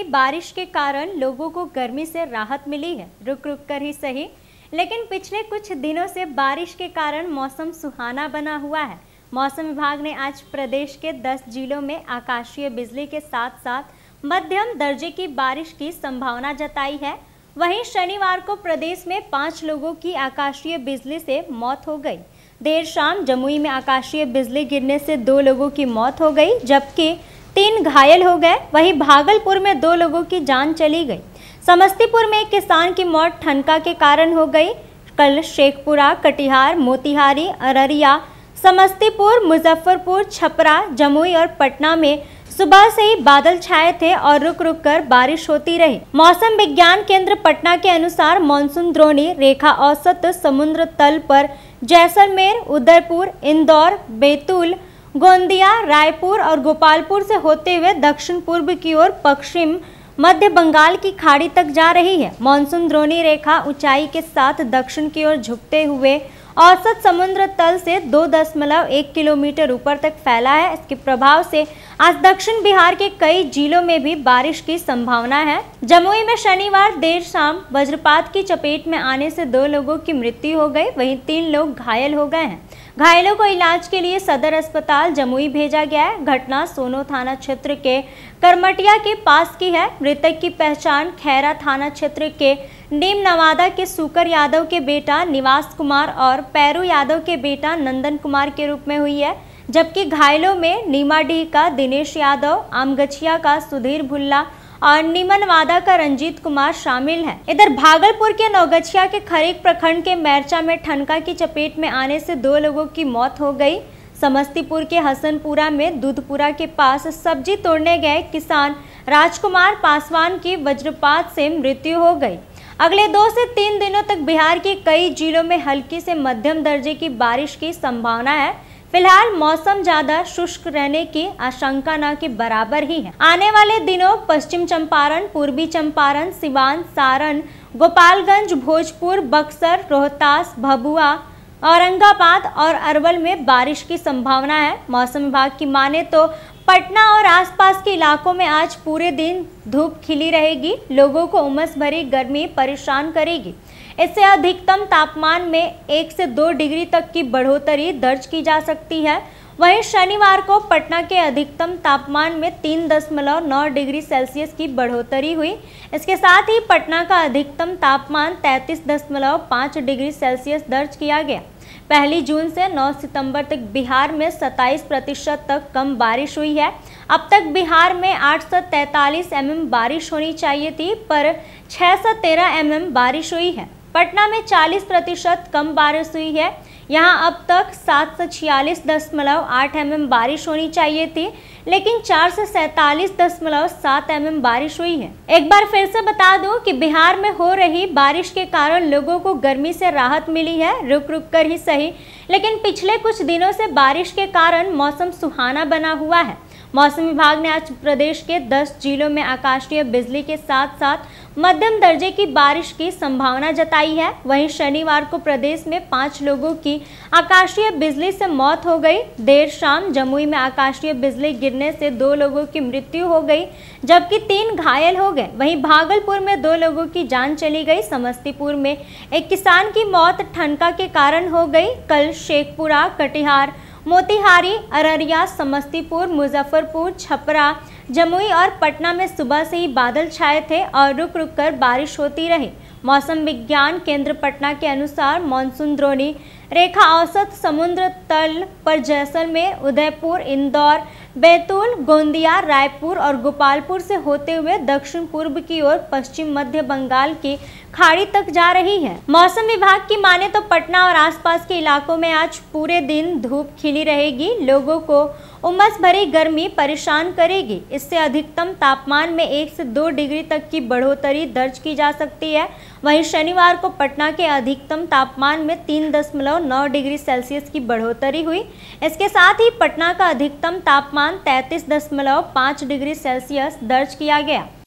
बारिश के कारण लोगों को गर्मी से राहत मिली है, रुक रुक कर ही सही, लेकिन पिछले कुछ दिनों से बारिश के कारण मौसम सुहाना बना हुआ है। मौसम विभाग ने आज प्रदेश के 10 जिलों में आकाशीय बिजली के साथ साथ मध्यम दर्जे की बारिश की संभावना जताई है। वहीं शनिवार को प्रदेश में 5 लोगों की आकाशीय बिजली से मौत हो गई। देर शाम जमुई में आकाशीय बिजली गिरने से 2 लोगों की मौत हो गई, जबकि 3 घायल हो गए। वहीं भागलपुर में 2 लोगों की जान चली गई। समस्तीपुर में एक किसान की मौत ठनका के कारण हो गई। कल शेखपुरा, कटिहार, मोतिहारी, अररिया, समस्तीपुर, मुजफ्फरपुर, छपरा, जमुई और पटना में सुबह से ही बादल छाए थे और रुक रुक कर बारिश होती रही। मौसम विज्ञान केंद्र पटना के अनुसार मानसून द्रोणी रेखा औसत समुद्र तल पर जैसलमेर, उदयपुर, इंदौर, बैतूल, गोंदिया, रायपुर और गोपालपुर से होते हुए दक्षिण पूर्व की ओर पश्चिम मध्य बंगाल की खाड़ी तक जा रही है। मानसून द्रोणी रेखा ऊंचाई के साथ दक्षिण की ओर झुकते हुए औसत समुद्र तल से 2.1 किलोमीटर ऊपर तक फैला है। इसके प्रभाव से आज दक्षिण बिहार के कई जिलों में भी बारिश की संभावना है। जमुई में शनिवार देर शाम वज्रपात की चपेट में आने से 2 लोगों की मृत्यु हो गई, वहीं 3 लोग घायल हो गए हैं। घायलों को इलाज के लिए सदर अस्पताल जमुई भेजा गया है। घटना सोनो थाना क्षेत्र के करमटिया के पास की है। मृतक की पहचान खैरा थाना क्षेत्र के नीम नवादा के सुकर यादव के बेटा निवास कुमार और पैरू यादव के बेटा नंदन कुमार के रूप में हुई है, जबकि घायलों में नीमाडीह का दिनेश यादव, आमगछिया का सुधीर भुल्ला और नीमनवादा का रंजीत कुमार शामिल है। इधर भागलपुर के नौगछिया के खरीक प्रखंड के मैरचा में ठनका की चपेट में आने से 2 लोगों की मौत हो गई। समस्तीपुर के हसनपुरा में दूधपुरा के पास सब्जी तोड़ने गए किसान राजकुमार पासवान की वज्रपात से मृत्यु हो गई। अगले 2 से 3 दिनों तक बिहार के कई जिलों में हल्की से मध्यम दर्जे की बारिश की संभावना है। फिलहाल मौसम ज्यादा शुष्क रहने की आशंका न के बराबर ही है। आने वाले दिनों पश्चिम चंपारण, पूर्वी चंपारण, सिवान, सारण, गोपालगंज, भोजपुर, बक्सर, रोहतास, भभुआ, औरंगाबाद और अरवल में बारिश की संभावना है। मौसम विभाग की माने तो पटना और आसपास के इलाकों में आज पूरे दिन धूप खिली रहेगी। लोगों को उमस भरी गर्मी परेशान करेगी। इससे अधिकतम तापमान में 1 से 2 डिग्री तक की बढ़ोतरी दर्ज की जा सकती है। वहीं शनिवार को पटना के अधिकतम तापमान में 3.9 डिग्री सेल्सियस की बढ़ोतरी हुई। इसके साथ ही पटना का अधिकतम तापमान 33.5 डिग्री सेल्सियस दर्ज किया गया। 1 जून से 9 सितंबर तक बिहार में 27% तक कम बारिश हुई है। अब तक बिहार में 843 mm बारिश होनी चाहिए थी, पर 613 mm बारिश हुई है। पटना में 40% कम बारिश हुई है। यहाँ अब तक 746.8 mm बारिश होनी चाहिए थी, लेकिन 447.7 mm बारिश हुई है। एक बार फिर से बता दूं कि बिहार में हो रही बारिश के कारण लोगों को गर्मी से राहत मिली है, रुक रुक कर ही सही, लेकिन पिछले कुछ दिनों से बारिश के कारण मौसम सुहाना बना हुआ है। मौसम विभाग ने आज प्रदेश के 10 जिलों में आकाशीय बिजली के साथ साथ मध्यम दर्जे की बारिश की संभावना जताई है। वहीं शनिवार को प्रदेश में 5 लोगों की आकाशीय बिजली से मौत हो गई। देर शाम जमुई में आकाशीय बिजली गिरने से 2 लोगों की मृत्यु हो गई, जबकि 3 घायल हो गए। वहीं भागलपुर में 2 लोगों की जान चली गई। समस्तीपुर में एक किसान की मौत ठनका के कारण हो गई। कल शेखपुरा, कटिहार, मोतिहारी, अररिया, समस्तीपुर, मुजफ्फरपुर, छपरा, जमुई और पटना में सुबह से ही बादल छाए थे और रुक रुक कर बारिश होती रही। मौसम विज्ञान केंद्र पटना के अनुसार मानसून द्रोणी रेखा औसत समुद्र तल पर जैसलमेर, उदयपुर, इंदौर, बैतूल, गोंदिया, रायपुर और गोपालपुर से होते हुए दक्षिण पूर्व की ओर पश्चिम मध्य बंगाल की खाड़ी तक जा रही है। मौसम विभाग की माने तो पटना और आसपास के इलाकों में आज पूरे दिन धूप खिली रहेगी। लोगों को उमस भरी गर्मी परेशान करेगी। इससे अधिकतम तापमान में 1 से 2 डिग्री तक की बढ़ोतरी दर्ज की जा सकती है। वहीं शनिवार को पटना के अधिकतम तापमान में 3.9 डिग्री सेल्सियस की बढ़ोतरी हुई। इसके साथ ही पटना का अधिकतम तापमान 33.5 डिग्री सेल्सियस दर्ज किया गया।